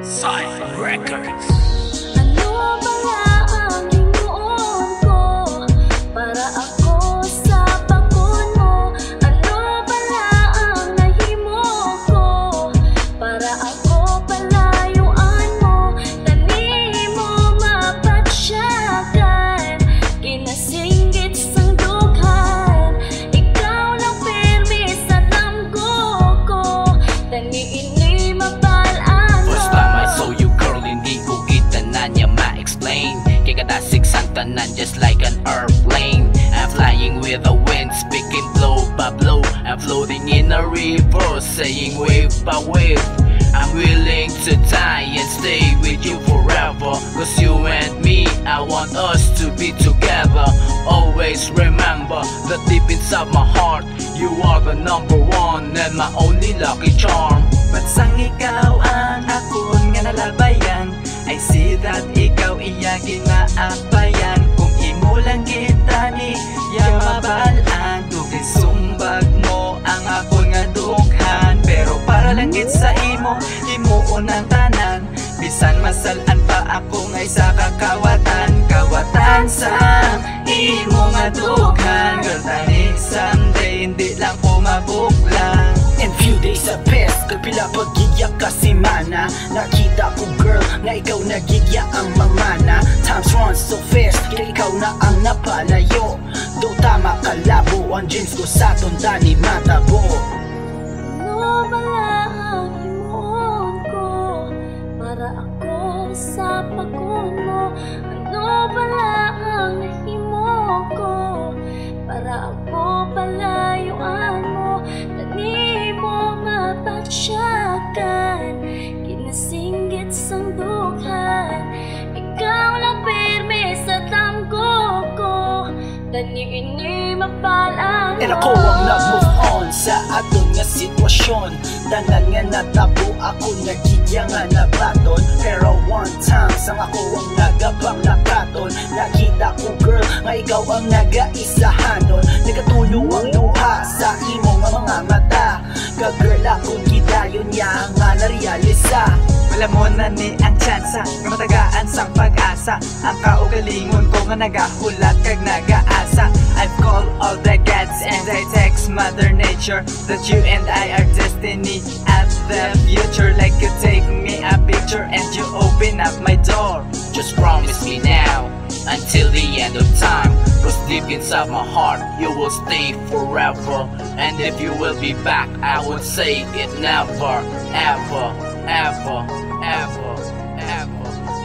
Side Records. Ano bala ang himuon ko para ako sa pagkun mo? Ano bala ang nahimo ko para ako palayuan mo? Tani mo mapatsyagan, ginasinggit sang dughan. Ikaw lang pirmi sa damgo ko, tani ini mabalaan mo. First time I saw you, girl, hindi ko kita na niya ma-explain. Kaya kadasig sang tanan just like an airplane. I'm flying with the wind, speaking blow by blow. I'm floating in a river, saying wave by wave. I'm willing to die and stay with you forever. Cause you and me, I want us to be together. Always remember that deep inside my heart, you are the number one and my only lucky charm. Bansang ikaw ang akon nga nalabayan, I see that ikaw iya ginaabayan. Kung imo lang kita ni mabalaan, dugay sumbag mo ang akon nga dughan. Pero para lang gid sa imo, himuon ang tanan. Bisan masalan pa ako ngay sa kakawatan, kawatan sa imo nga dughan. Girl, tani someday hindi lang ko mabuklang. And few days have passed, kapila pagigya ka semana. Nakita ko girl, nga ikaw nagigya ang mamana. Times run so fast, kaya ikaw na ang napalayo. Do tama kalabo, ang jeans ko sa tunda ni matabo. Ano bala ang himuon ko para ako sa pagkun mo? Ano bala ang nahimo ko para ako palayuan mo? Tani mo mapatsyagan, ginasinggit sang dughan. Ikaw lang pirmi sa damgo ko, tani ini mabalaan mo. And ako ang nag-move on sa aton nga sitwasyon. Tanan nga natabo, ako nagigya nga nabaton. Pero one time, sang ako ang nagapanglakaton. Nakita ko girl, nga ikaw ang nagaisahanon. Nagatulo ang luha sa imo nga mga mata. Ka-girl akong gidayon niya nga narealisa. Wala mo na ni ang tsansa, nga matagaan sang pag-asa. Ang kaugalingon ko nga nagahulat kag nagaasa. I've called all the gods and I text Mother Nature that you and I are destiny at the future. Like you take me a picture and you open up my door. Just promise me now, until the end of time. Cause deep inside my heart, you will stay forever. And if you will be back, I would say it never, ever, ever, ever, ever.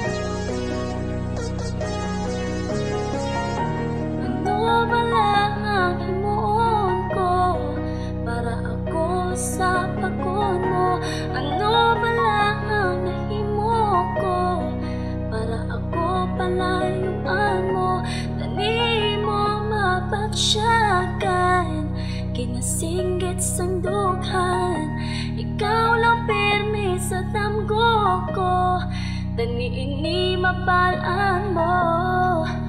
Ano bala ang himuon ko para ako sa pagkun mo? Ano bala ang nahimo ko para ako palayuan mo? Tani mo mapatsyagan, ginasinggit sang dughan. Ikaw lang pirmi sa damgo ko, tani ini mabalaan mo.